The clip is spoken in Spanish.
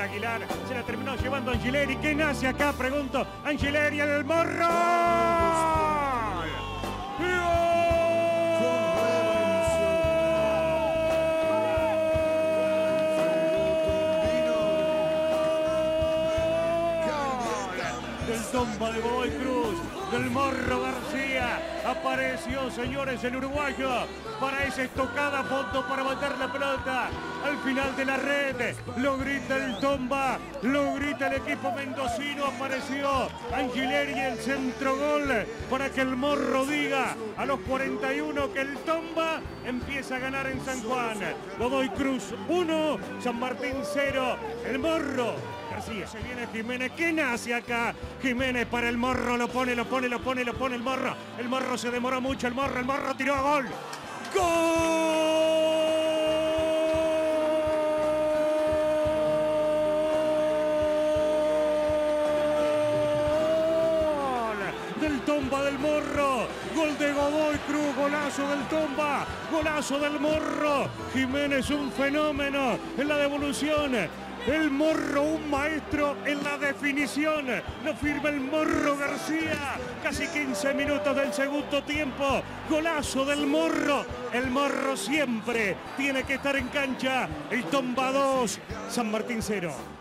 Aguilar. Se la terminó llevando Angileri. ¿Quién hace acá? Pregunto. Angileri en el morro. Del Tomba de Godoy Cruz, del Morro García, apareció, señores, el uruguayo para esa estocada fondo para matar la pelota al final de la red. Lo grita el Tomba, lo grita el equipo mendocino. Apareció Angileri, el centro gol para que el Morro diga a los 41 que el Tomba empieza a ganar en San Juan. Godoy Cruz 1, San Martín 0, el Morro. Así es, se viene Jiménez. ¿Qué nace acá? Jiménez para el Morro, lo pone el Morro. El Morro se demoró mucho, el Morro tiró a gol. ¡Gol! Del Tomba del Morro. Gol de Godoy Cruz, golazo del Tomba, golazo del Morro. Jiménez un fenómeno en la devolución. El Morro, un maestro en la definición. Lo firma el Morro García. Casi 15 minutos del segundo tiempo. Golazo del Morro. El Morro siempre tiene que estar en cancha. El Tomba 2, San Martín 0.